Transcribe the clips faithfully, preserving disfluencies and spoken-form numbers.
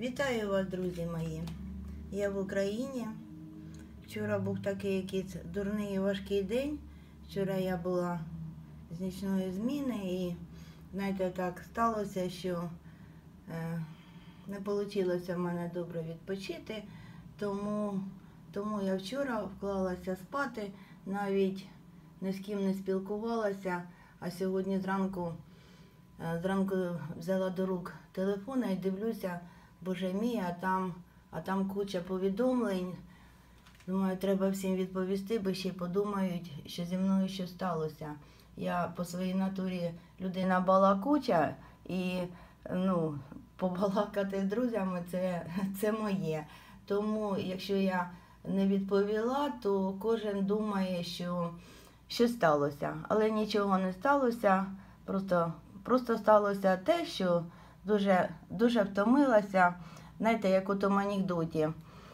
Вітаю вас, друзі мої! Я в Україні. Вчора був такий якийсь дурний і важкий день. Вчора я була з нічної зміни і, знаєте, так сталося, що е, не вийшло в мене добре відпочити. Тому, тому я вчора вклалася спати, навіть ні з ким не спілкувалася, а сьогодні зранку, е, зранку взяла до рук телефон і дивлюся, Боже мій, а там, а там куча повідомлень. Думаю, треба всім відповісти, бо ще й подумають, що зі мною що сталося. Я по своїй натурі людина балакуча і, ну, побалакати з друзями це, це моє. Тому, якщо я не відповіла, то кожен думає, що щось сталося. Але нічого не сталося, просто, просто сталося те, що Дуже, дуже втомилася. Знаєте, як у тому анекдоті.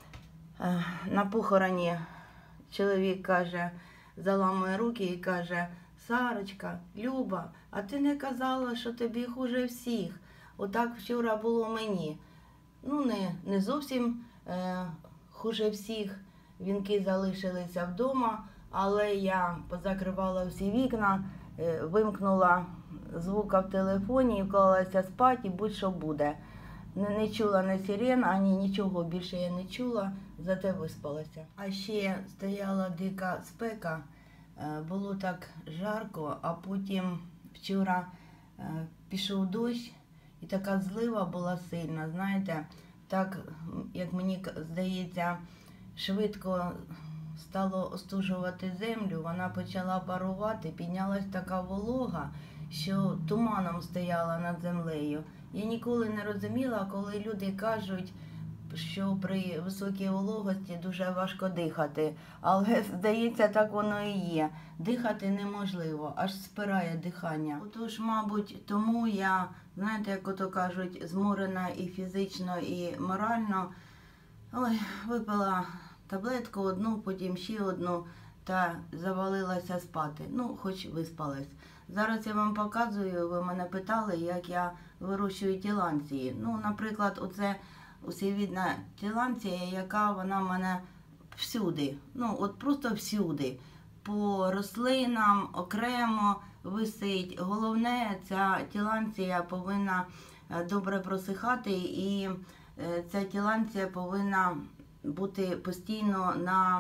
На похороні чоловік каже, заламує руки і каже: Сарочка, Люба, а ти не казала, що тобі хуже всіх. Отак вчора було мені. Ну, не, не зовсім е, хуже всіх. Вінки залишилися вдома, але я позакривала всі вікна, е, вимкнула звука в телефоні і вклалася спати, і будь-що буде. Не, не чула ні сирен, ані нічого більше я не чула, зате виспалася. А ще стояла дика спека, було так жарко, а потім вчора пішов дощ і така злива була сильна, знаєте, так, як мені здається, швидко стало остужувати землю, вона почала парувати, піднялась така волога, що туманом стояла над землею. Я ніколи не розуміла, коли люди кажуть, що при високій вологості дуже важко дихати. Але, здається, так воно і є. Дихати неможливо, аж спирає дихання. Отож, мабуть, тому я, знаєте, як ото кажуть, зморена і фізично, і морально. Ой, випила таблетку одну, потім ще одну та завалилася спати. Ну, хоч виспалась. Зараз я вам показую, ви мене питали, як я вирощую тіланції. Ну, наприклад, оце усевідна тіланція, яка вона в мене всюди. Ну, от просто всюди. По рослинам окремо висить. Головне, ця тіланція повинна добре просихати, і ця тіланція повинна бути постійно на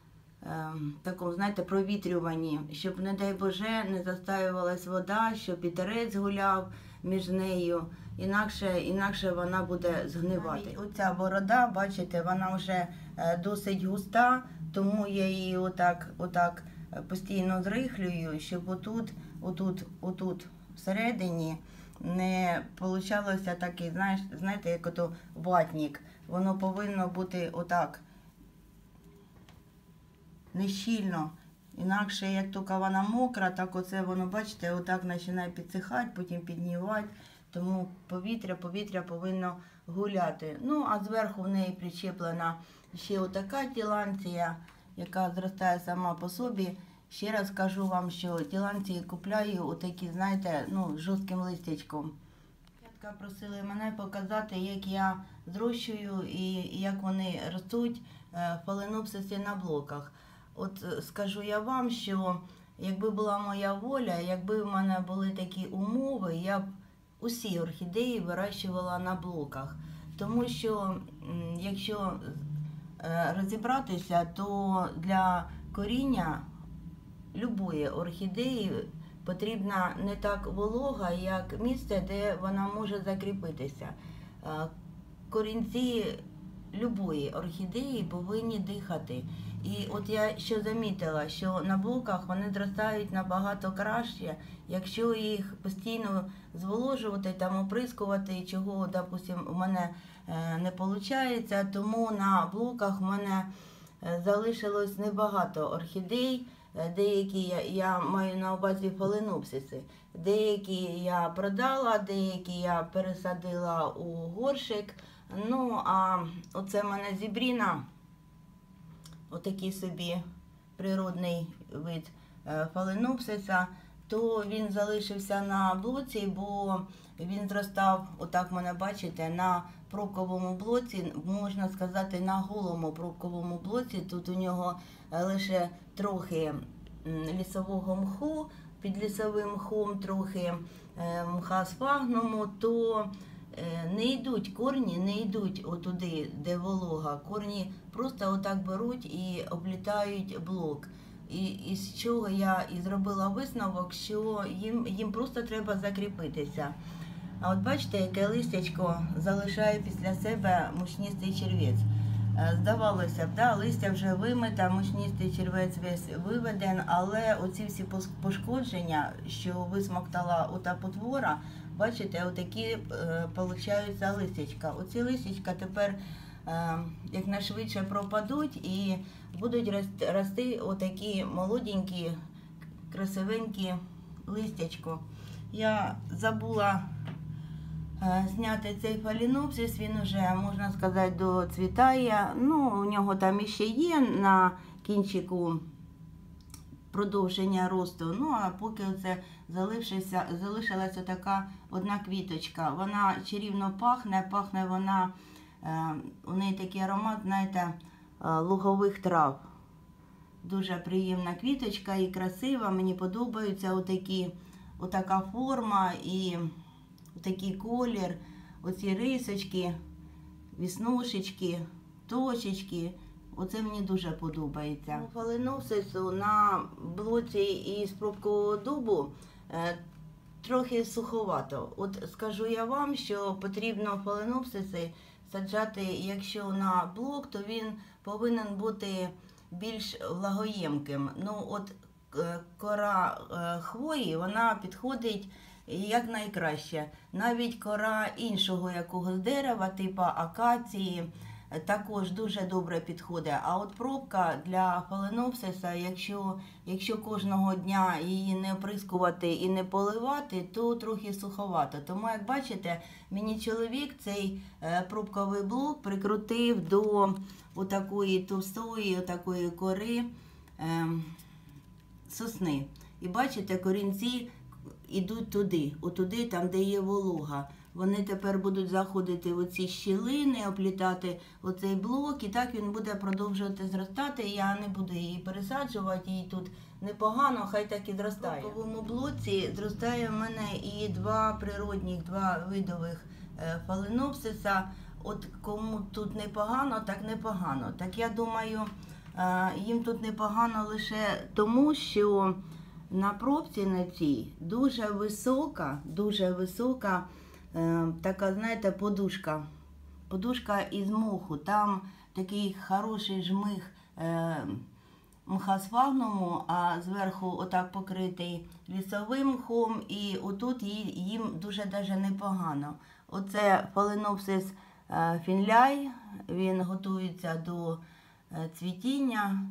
такому, знаєте, провітрюванні, щоб, не дай Боже, не застаювалась вода, щоб вітерець гуляв між нею, інакше, інакше вона буде згнивати. Оця борода, бачите, вона вже досить густа, тому я її отак, отак постійно зрихлюю, щоб отут, отут, отут всередині не получалося такий, знаєш, знаєте, як ото ватник. Воно повинно бути отак, не щільно. Інакше, як тільки вона мокра, так оце воно, бачите, отак починає підсихати, потім піднівати. Тому повітря, повітря повинно гуляти. Ну, а зверху в неї причеплена ще отака тіланція, яка зростає сама по собі. Ще раз кажу вам, що тіланції купляю отакі, знаєте, ну, з жорстким листячком. Дівчатка просили мене показати, як я зрощую і як вони ростуть фаленопсиси на блоках. От скажу я вам, що якби була моя воля, якби в мене були такі умови, я б усі орхідеї вирощувала на блоках. Тому що, якщо розібратися, то для коріння любої орхідеї потрібна не так волога, як місце, де вона може закріпитися. Корінці любої орхідеї повинні дихати. І от я ще замітила, що на блоках вони зростають набагато краще, якщо їх постійно зволожувати, там оприскувати, чого, допустим, у мене не виходить. Тому на блоках у мене залишилось небагато орхідей. Деякі я, я маю на увазі фаленопсиси. Деякі я продала, деякі я пересадила у горщик. Ну, а оце в мене зібріна, отакий собі природний вид фаленопсиса, то він залишився на блоці, бо він зростав, отак мене бачите, на пробковому блоці, можна сказати, на голому пробковому блоці. Тут у нього лише трохи лісового мху, під лісовим мхом трохи мха сфагнуму, то не йдуть корні, не йдуть отуди, де волога. Корні просто отак беруть і облітають блок. І із чого я і зробила висновок, що їм, їм просто треба закріпитися. А от бачите, яке листячко залишає після себе мучнистий червець. Здавалося б, да, листя вже вимита, мучнистий червець весь виведен, але оці всі пошкодження, що висмоктала ота потвора, бачите, отакі е, получаються листячка. Оці листячка тепер е, якнайшвидше пропадуть і будуть рости, рости отакі молоденькі, красивенькі листячко. Я забула зняти цей фаленопсис, він вже, можна сказати, доцвітає. Ну, у нього там іще є на кінчику продовження росту. Ну, а поки це залишилася, залишилася така одна квіточка. Вона чарівно пахне, пахне вона, у неї такий аромат, знаєте, лугових трав. Дуже приємна квіточка і красива, мені подобаються отакі, отака форма і такий колір, оці рисочки, віснушечки, точечки. Оце мені дуже подобається. У фаленопсису на блоці із пробкового дубу е, трохи суховато. От скажу я вам, що потрібно фаленопсиси саджати, якщо на блок, то він повинен бути більш влагоємким. Ну, от е, кора е, хвої, вона підходить як найкраще. Навіть кора іншого якогось дерева, типу акації, також дуже добре підходить. А от пробка для фаленопсиса, якщо, якщо кожного дня її не оприскувати і не поливати, то трохи суховато. Тому, як бачите, мені чоловік цей пробковий блок прикрутив до отакої товстої, отакої кори е, сосни. І бачите, корінці ідуть туди, отуди, там, де є волога. Вони тепер будуть заходити в оці щілини, оплітати оцей блок, і так він буде продовжувати зростати. Я не буду її пересаджувати, їй тут непогано, хай так і зростає. В пробковому блоці зростає в мене і два природних, два видових фаленопсиса. От кому тут непогано, так непогано. Так я думаю, їм тут непогано лише тому, що на пробці на цій дуже висока, дуже висока е, така, знаєте, подушка. Подушка із моху. Там такий хороший жмих е, мха сфагнуму, а зверху отак покритий лісовим мхом. І отут їм дуже даже непогано. Оце фаленопсис е, фінляй, він готується до е, цвітіння.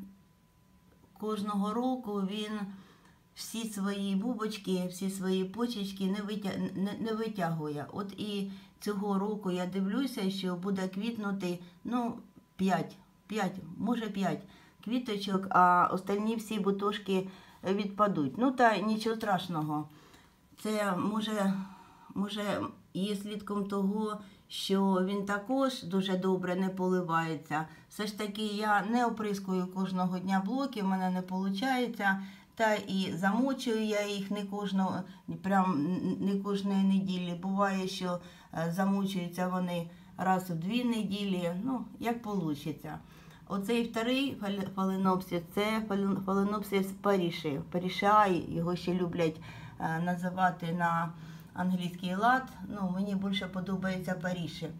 Кожного року він всі свої бубочки, всі свої почечки не, витя... не, не витягує. От і цього року я дивлюся, що буде квітнути, ну, п'ять, п'ять, може п'ять квіточок, а остальні всі бутошки відпадуть. Ну, та нічого страшного. Це може, може є слідком того, що він також дуже добре не поливається. Все ж таки я не оприскую кожного дня блоки, в мене не виходить. Та і замочую я їх не кожного, прям не кожної неділі. Буває, що замочуються вони раз у дві неділі, ну, як вийде. Оцей вторий фаленопсис, це фаленопсис паріші. Парішай, його ще люблять називати на англійський лад. Ну, мені більше подобається паріші.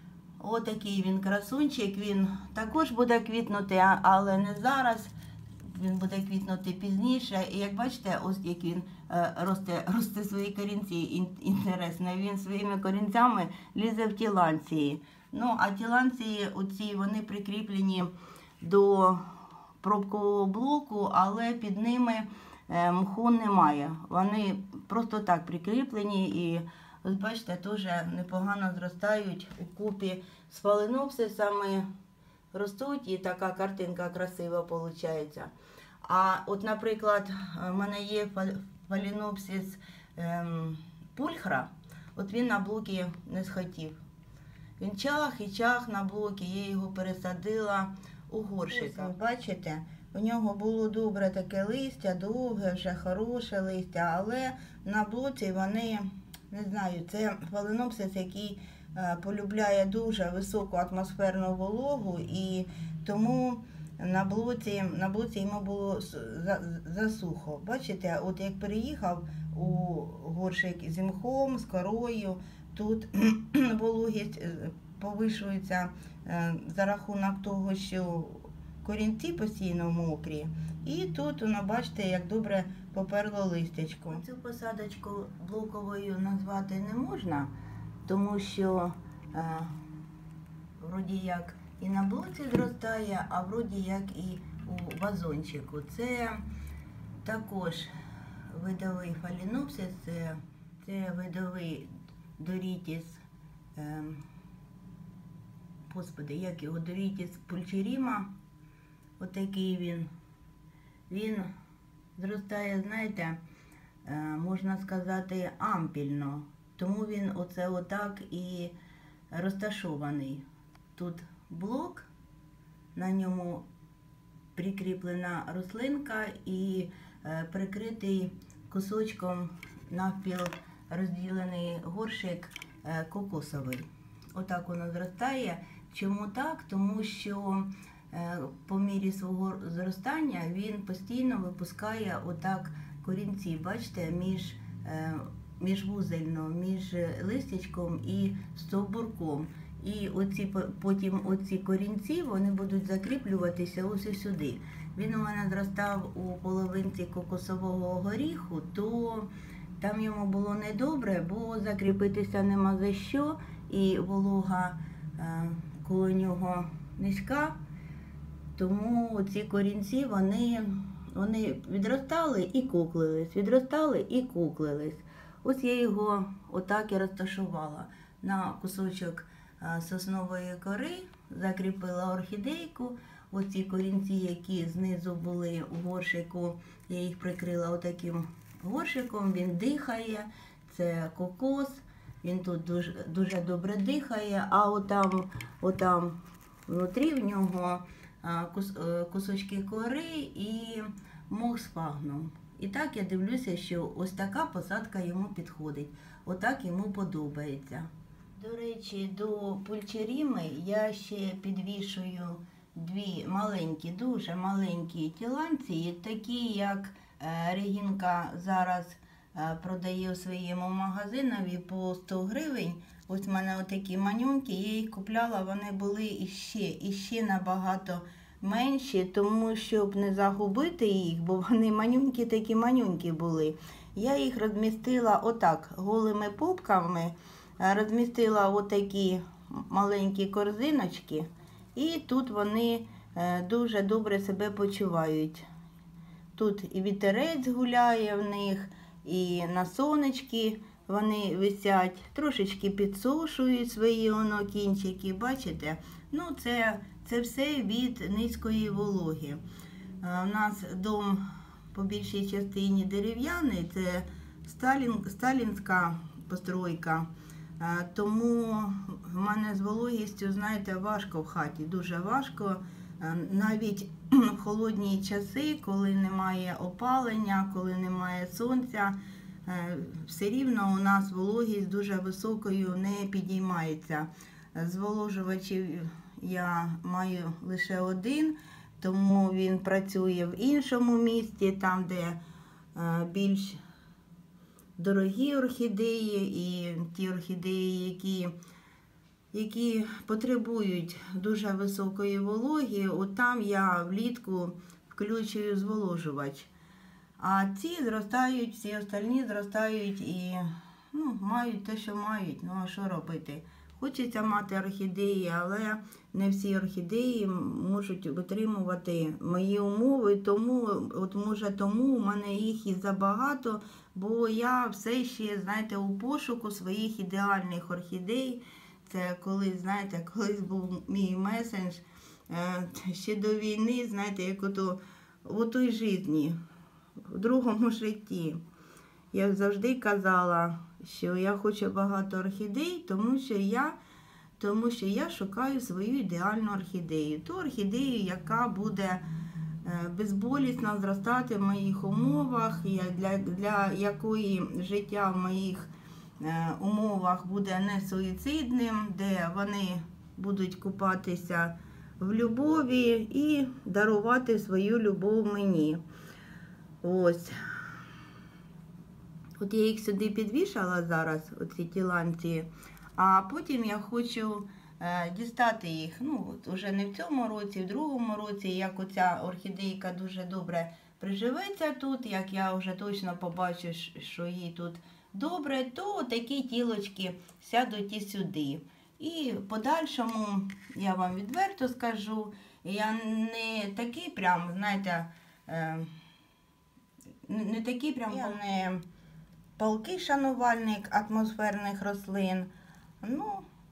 Отакий він красунчик, він також буде квітнути, але не зараз. Він буде квітнути пізніше. І як бачите, ось як він е, росте, росте свої корінці. Інтересно, він своїми корінцями лізе в тіланції. Ну, а тіланції оці, вони прикріплені до пробкового блоку, але під ними е, мху немає. Вони просто так прикріплені і, ось бачите, теж непогано зростають у купі з фаленопсисами. Ростуть і така картинка красива виходить. А от, наприклад, в мене є фаленопсис ем, пульхра, от він на блокі не схотів. Він чах і чах на блокі, я його пересадила у горщика. Бачите, у нього було добре таке листя, довге, вже хороше листя, але на блоці вони, не знаю, це фаленопсис, який е, полюбляє дуже високу атмосферну вологу, і тому на блоці, на блоці йому було засухо. Бачите, от як переїхав у горщик з мхом, з корою, тут вологість повищується за рахунок того, що корінці постійно мокрі. І тут, воно, бачите, як добре поперло листячко. Цю посадочку блоковою назвати не можна, тому що е, вроді як і на блоці зростає, а вроді як і у вазончику. Це також видовий фаленопсис, це, це видовий Дорітіс, е, господи, як його, Дорітіс пульчеріма. Отакий він. Він зростає, знаєте, е, можна сказати, ампільно. Тому він оце отак і розташований. Тут блок, на ньому прикріплена рослинка і е, прикритий кусочком навпіл розділений горщик е, кокосовий. Отак воно зростає. Чому так? Тому що е, по мірі свого зростання він постійно випускає отак корінці, бачите, між, е, міжвузельно, між листячком і стовбурком. І оці, потім оці корінці, вони будуть закріплюватися ось сюди. Він у мене зростав у половинці кокосового горіху, то там йому було недобре, бо закріпитися нема за що, і волога е, коло нього низька. Тому ці корінці, вони, вони відростали і куклились, відростали і куклились. Ось я його отак і розташувала на кусочок соснової кори, закріпила орхідейку. Оці корінці, які знизу були у горшику, я їх прикрила отаким горшиком, він дихає, це кокос, він тут дуже, дуже добре дихає, а отам, отам внутрі в нього кус, кусочки кори і мох з фагном. І так я дивлюся, що ось така посадка йому підходить, отак йому подобається. До речі, до пульчеріми я ще підвішую дві маленькі, дуже маленькі тіланці, такі, як Регінка зараз продає у своєму магазинові по сто гривень. Ось в мене отакі манюньки, я їх купляла, вони були іще, іще набагато менші, тому щоб не загубити їх, бо вони манюнькі такі манюнькі були. Я їх розмістила отак, голими попками, розмістила отакі маленькі корзиночки, і тут вони дуже добре себе почувають. Тут і вітерець гуляє в них, і на сонечки вони висять, трошечки підсушують свої воно кінчики, бачите? Ну, це, це все від низької вологи. У нас дом по більшій частині дерев'яний, це сталін, сталінська постройка. Тому в мене з вологістю, знаєте, важко в хаті, дуже важко. Навіть в холодні часи, коли немає опалення, коли немає сонця, все рівно у нас вологість дуже високою не підіймається. Зволожувачів я маю лише один, тому він працює в іншому місці, там, де більш дорогі орхідеї і ті орхідеї, які, які потребують дуже високої вологи, от там я влітку включую зволожувач. А ці зростають, всі остальні зростають і ну, мають те, що мають. Ну, а що робити? Хочеться мати орхідеї, але не всі орхідеї можуть витримувати мої умови, тому, от може тому у мене їх і забагато, бо я все ще, знаєте, у пошуку своїх ідеальних орхідей. Це колись, знаєте, колись був мій месендж, ще до війни, знаєте, як ото в той житті, в другому житті. Я завжди казала, що я хочу багато орхідей, тому що я тому що я шукаю свою ідеальну орхідею. Ту орхідею, яка буде безболісно зростати в моїх умовах, для, для якої життя в моїх умовах буде не суїцидним, де вони будуть купатися в любові і дарувати свою любов мені. Ось. От я їх сюди підвішала зараз, оці тіланці, а потім я хочу е, дістати їх, ну, от уже не в цьому році, в другому році, як оця орхідейка дуже добре приживеться тут, як я вже точно побачу, що їй тут добре, то такі тілочки сядуть і сюди. І в подальшому, я вам відверто скажу, я не такий прям, знаєте, е, не такий прям не палкий шанувальник атмосферних рослин. Ну,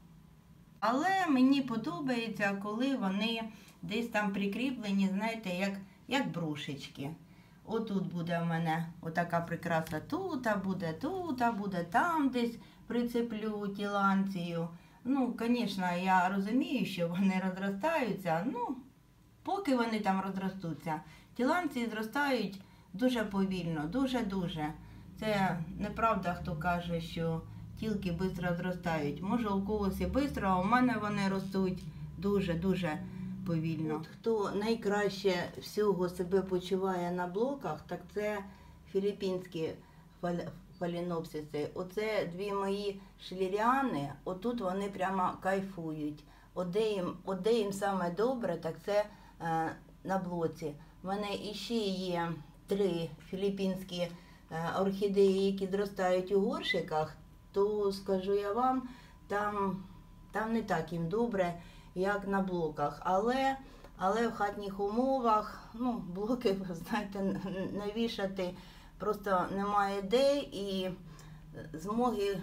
але мені подобається, коли вони десь там прикріплені, знаєте, як, як брушечки. Отут буде в мене отака прикраса, тут буде, тут буде, там десь прицеплю тіланцію. Ну, звісно, я розумію, що вони розростаються, ну, поки вони там розростуться. Тіланці зростають дуже повільно, дуже-дуже. Це неправда, хто каже, що тілки швидко зростають. Може, у когось і швидко, а у мене вони ростуть дуже-дуже повільно. От хто найкраще всього себе почуває на блоках, так це філіппінські фалінопсиси. Оце дві мої шліріани, отут вони прямо кайфують. Оде їм, оде їм саме добре, так це е, на блоці. У мене іще є три філіппінські е, орхідеї, які зростають у горшиках, то скажу я вам, там, там не так їм добре, як на блоках. Але, але в хатніх умовах, ну, блоки, знаєте, навішати просто немає де і змоги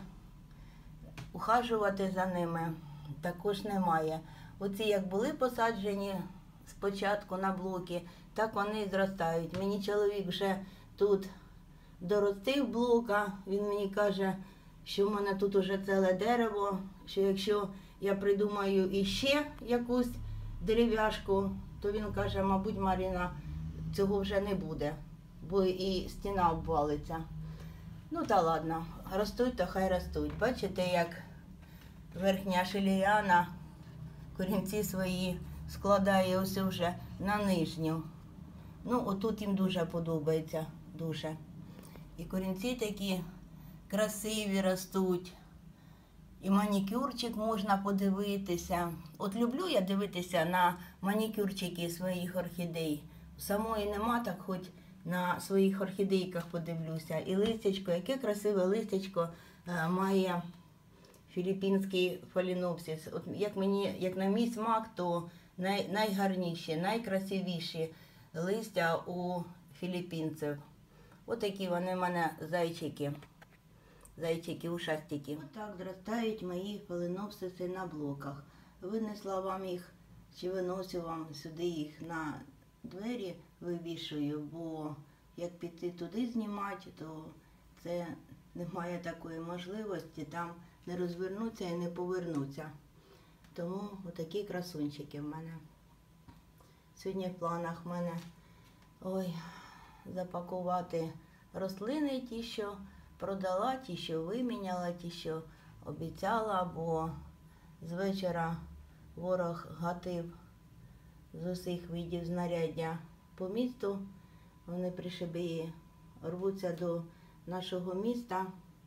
ухажувати за ними також немає. Оці як були посаджені спочатку на блоки, так вони і зростають. Мені чоловік вже тут доростив блока, він мені каже, що в мене тут уже ціле дерево, що якщо я придумаю іще якусь дерев'яшку, то він каже, мабуть, Маріна, цього вже не буде, бо і стіна обвалиться. Ну та ладно, ростуть, то хай ростуть. Бачите, як верхня шиліана корінці свої складає ось вже на нижню. Ну, отут їм дуже подобається, дуже. І корінці такі красиві ростуть. І манікюрчик можна подивитися. От люблю я дивитися на манікюрчики своїх орхідей. Самої нема, так хоч на своїх орхідейках подивлюся. І листячко, яке красиве листячко має філіппінський фалінопсис. От як мені, як на мій смак, то най, найгарніші, найкрасивіші листя у філіппінців. Ось такі вони в мене зайчики. Зайчики, ушастики. Отак зростають мої фаленопсиси на блоках. Винесла вам їх, чи виносю вам сюди їх на двері, вивішую, бо як піти туди знімати, то це немає такої можливості, там не розвернуться і не повернуться. Тому отакі красунчики в мене. Сьогодні в планах в мене ой, запакувати рослини ті, що продала, ті, що виміняла, ті, що обіцяла, бо з вечора ворог гатив з усіх видів знаряддя по місту. Вони пришибії рвуться до нашого міста,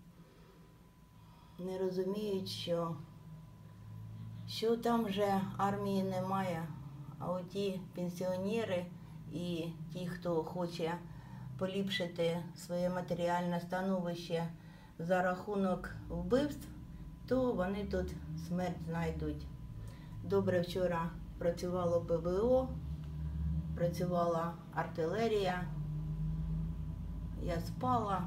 не розуміють, що, що там вже армії немає, а оті пенсіонери і ті, хто хоче поліпшити своє матеріальне становище за рахунок вбивств, то вони тут смерть знайдуть. Добре, вчора працювало ПВО, працювала артилерія, я спала,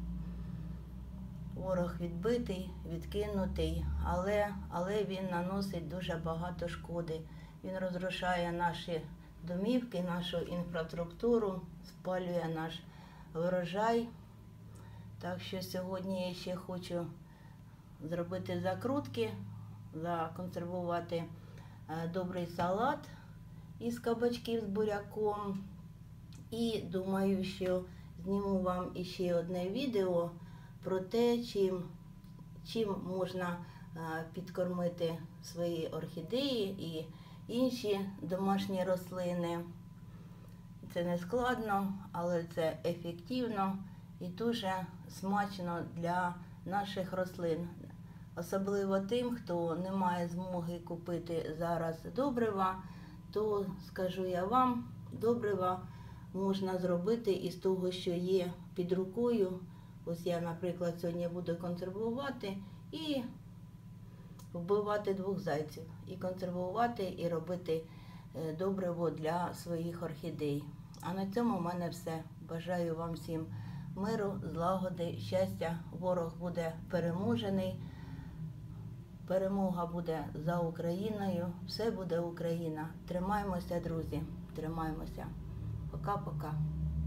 ворог відбитий, відкинутий, але, але він наносить дуже багато шкоди. Він розрушає наші домівки, нашу інфраструктуру, спалює наш врожай. Так що сьогодні я ще хочу зробити закрутки законсервувати е, добрий салат із кабачків з буряком. І думаю, що зніму вам іще одне відео про те, чим, чим можна е, підкормити свої орхідеї і інші домашні рослини. Це не складно, але це ефективно і дуже смачно для наших рослин. Особливо тим, хто не має змоги купити зараз добрива, то скажу я вам, добрива можна зробити із того, що є під рукою. Ось я, наприклад, сьогодні буду консервувати і вбивати двох зайців. І консервувати, і робити добриво для своїх орхідей. А на цьому в мене все. Бажаю вам всім миру, злагоди, щастя. Ворог буде переможений. Перемога буде за Україною. Все буде Україна. Тримаймося, друзі. Тримаймося. Пока-пока.